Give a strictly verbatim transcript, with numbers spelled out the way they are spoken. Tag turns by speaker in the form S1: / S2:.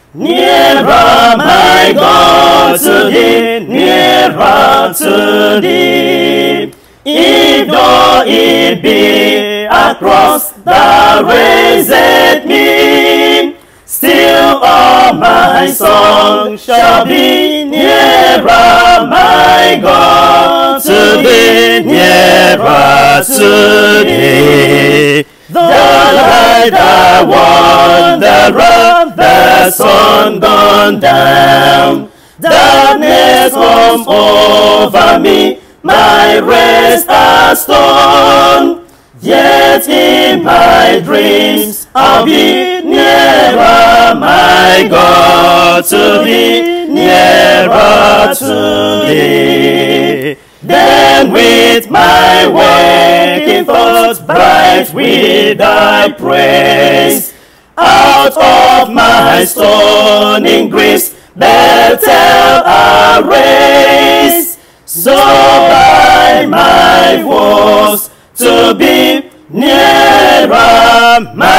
S1: Nearer, my God, to thee, nearer to thee. If though it be across the raised me, still all my song shall be nearer, my God, to thee, nearer to thee. The light, the wanderer, the sun gone down, darkness comes over me, my rest a stone. Yet in my dreams I'll be nearer, my God, to thee, nearer to thee. Then with my waking thoughts bright with thy praise, out of my stoning griefs Bethel arise. So by my woes to be nearer, my